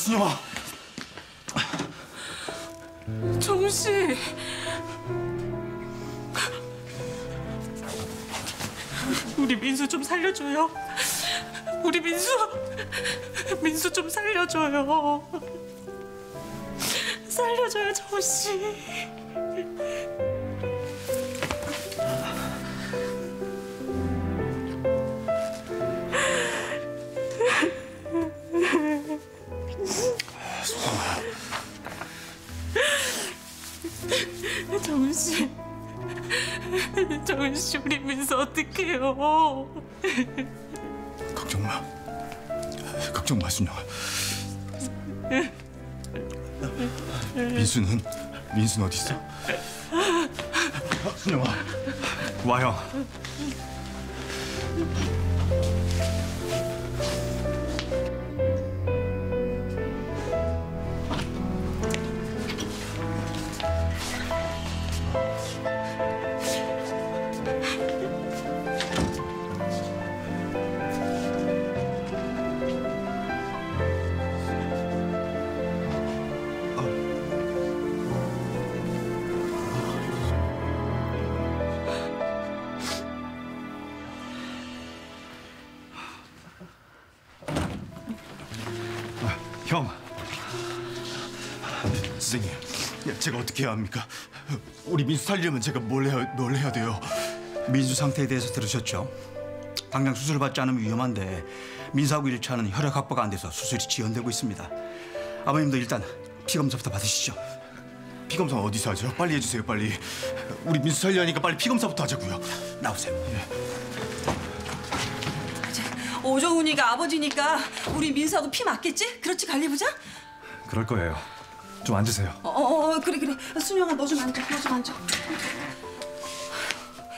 순영아. 정우 씨. 우리 민수 좀 살려줘요. 우리 민수 좀 살려줘요. 살려줘요, 정우 씨. 정우 씨. 정우 씨, 우리 민수 어떡해요? 걱정 마. 걱정 마, 순영아. 민수는 어디 있어? 순영아, 와 형. 형, 선생님, 제가 어떻게 해야 합니까? 우리 민수 살리려면 제가 뭘 해야 돼요? 민수 상태에 대해서 들으셨죠? 당장 수술을 받지 않으면 위험한데 민수하고 1차는 혈액 확보가 안 돼서 수술이 지연되고 있습니다. 아버님도 일단 피 검사부터 받으시죠. 피 검사 어디서 하죠? 빨리 해주세요, 빨리. 우리 민수 살려니까 빨리 피 검사부터 하자고요. 나오세요. 오정훈이가 아버지니까 우리 민수하고 피 맞겠지? 그렇지, 관리부장? 그럴 거예요. 좀 앉으세요. 그래. 순영아, 너 좀 앉아.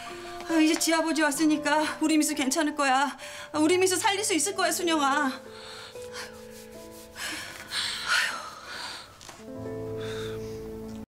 이제 지아버지 왔으니까 우리 민수 괜찮을 거야. 우리 민수 살릴 수 있을 거야, 순영아.